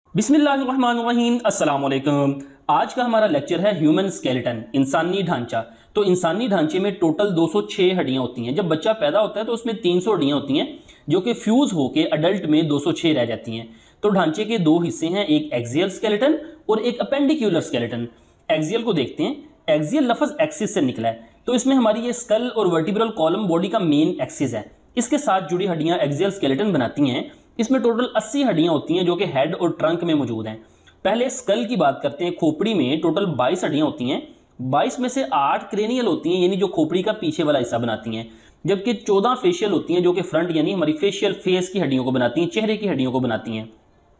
बिस्मिल्लाहिर्रहमानिर्रहीम, अस्सलाम वालेकुम। आज का हमारा लेक्चर है ह्यूमन स्केलेटन, इंसानी ढांचा। तो इंसानी ढांचे में टोटल 206 हड्डियां होती हैं। जब बच्चा पैदा होता है तो उसमें 300 हड्डियां होती हैं जो कि फ्यूज होके अडल्ट में 206 रह जाती हैं। तो ढांचे के दो हिस्से हैं, एक एक्सियल स्केलेटन और एक अपेंडिक्यूलर स्केलेटन। एक्सियल को देखते हैं। एक्सियल लफ्ज एक्सिस से निकला है, तो इसमें हमारी ये स्कल और वर्टिब्रल कॉलम बॉडी का मेन एक्सिस है। इसके साथ जुड़ी हड्डियां एक्सियल स्केलेटन बनाती हैं। इसमें टोटल 80 हड्डियां होती हैं जो कि हेड और ट्रंक में मौजूद हैं। पहले स्कल की बात करते हैं। खोपड़ी में टोटल 22 हड्डियां होती हैं। 22 में से 8 क्रेनियल होती हैं, यानी जो खोपड़ी का पीछे वाला हिस्सा बनाती हैं, जबकि 14 फेशियल होती हैं जो कि फ्रंट यानी हमारी फेशियल फेस की हड्डियों को बनाती हैं, चेहरे की हड्डियों को बनाती हैं।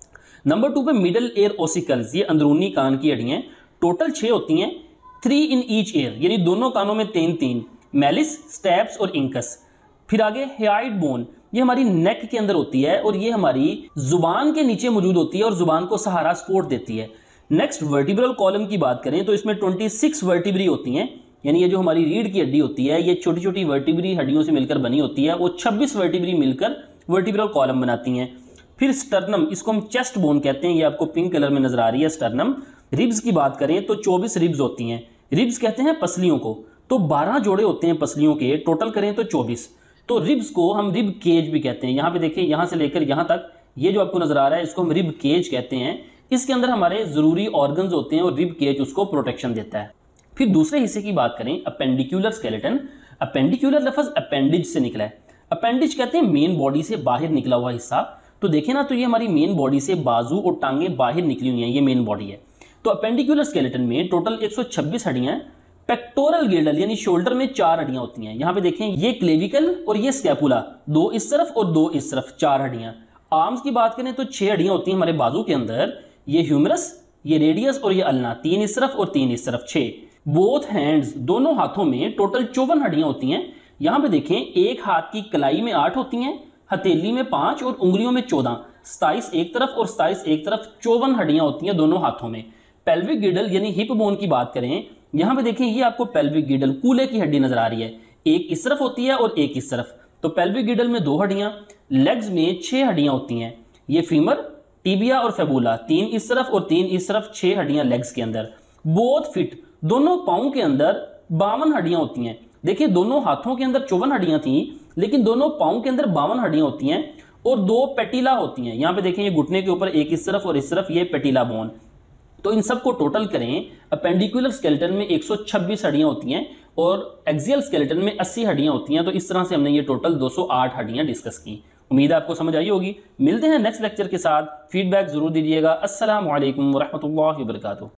नंबर 2 पे मिडल एयर ओसिकल्स, ये अंदरूनी कान की हड्डियां टोटल 6 होती हैं। 3 इन ईच एयर, यानी दोनों कानों में 3 मैलिस, स्टेप्स और इंकस। फिर आगे हेयाइड बोन, ये हमारी नेक के अंदर होती है और ये हमारी जुबान के नीचे मौजूद होती है और जुबान को सहारा सपोर्ट देती है। नेक्स्ट वर्टिब्रल कॉलम की बात करें तो इसमें 26 वर्टिब्री होती हैं, यानी ये जो हमारी रीढ़ की हड्डी होती है ये छोटी छोटी वर्टिब्री हड्डियों से मिलकर बनी होती है। वो 26 वर्टिब्री मिलकर वर्टिब्रल कॉलम बनाती हैं। फिर स्टर्नम, इसको हम चेस्ट बोन कहते हैं, ये आपको पिंक कलर में नजर आ रही है स्टर्नम। रिब्स की बात करें तो 24 रिब्स होती हैं। रिब्स कहते हैं पसलियों को, तो 12 जोड़े होते हैं पसलियों के, टोटल करें तो 24। तो रिब्स को हम रिब केज भी कहते हैं। यहां पे देखिए, यहां से लेकर यहां तक ये जो आपको नजर आ रहा है इसको हम रिब केज कहते हैं। इसके अंदर हमारे जरूरी ऑर्गन्स होते हैं और रिब केज उसको प्रोटेक्शन देता है। फिर दूसरे हिस्से की बात करें, अपेंडिक्यूलर स्केलेटन। अपेंडिक्यूलर लफ्ज अपेंडिज से निकला है। अपेंडिज कहते हैं मेन बॉडी से बाहर निकला हुआ हिस्सा। तो देखें ना, तो ये हमारी मेन बॉडी से बाजू और टांगे बाहर निकली हुई हैं, ये मेन बॉडी है। तो अपेंडिक्यूलर स्केलेटन में टोटल 126 हड्डियां हैं। पेक्टोरल गिल्डल यानी शोल्डर में 4 हड्डियां होती हैं। यहां पे देखें, ये क्लेविकल और ये स्कैपुला, 2 इस तरफ और 2 इस तरफ, 4 हड्डियां। आर्म्स की बात करें तो 6 हड्डियां होती हैं हमारे बाजू के अंदर। ये ह्यूमरस, ये रेडियस और ये अल्ना, 3 इस तरफ और 3 इस तरफ, 6। बोथ हैंड्स, दोनों हाथों में टोटल 54 हड्डियां होती हैं। यहां पे देखें, एक हाथ की कलाई में 8 होती हैं, हथेली में 5 और उंगलियों में 14। 27 एक तरफ और 27 एक तरफ, 54 हड्डियां होती हैं दोनों हाथों में। पेल्विक गिडल यानी हिप बोन की बात करें, यहां पे देखें, ये आपको पेल्विक गिडल कूल्हे की हड्डी नजर आ रही है। एक इस तरफ होती है और एक इस तरफ। तो पेल्विक गिडल में 2 हड्डियां। लेग्स में 6 हड्डियां होती हैं। ये फीमर, टिबिया और फेबुला, 3 इस तरफ और 3 इस तरफ, 6 हड्डियां लेग्स के अंदर। बोथ फिट, दोनों पांव के अंदर 52 हड्डियां होती हैं। देखिए, दोनों हाथों के अंदर 54 हड्डियां थी, लेकिन दोनों पांव के अंदर 52 हड्डियां होती हैं और 2 पेटिला होती हैं। यहां पे देखें, ये घुटने के ऊपर एक इस तरफ और इस तरफ, ये पेटिला बोन। तो इन सबको टोटल करें, अपेंडिकुलर स्केलेटन में 126 हड्डियां होती हैं और एक्सियल स्केलेटन में 80 हड्डियां होती हैं। तो इस तरह से हमने ये टोटल 208 हड्डियां डिस्कस की। उम्मीद है आपको समझ आई होगी। मिलते हैं नेक्स्ट लेक्चर के साथ। फीडबैक जरूर दीजिएगा। अस्सलाम वालेकुम व रहमतुल्लाहि व बरकातुहू।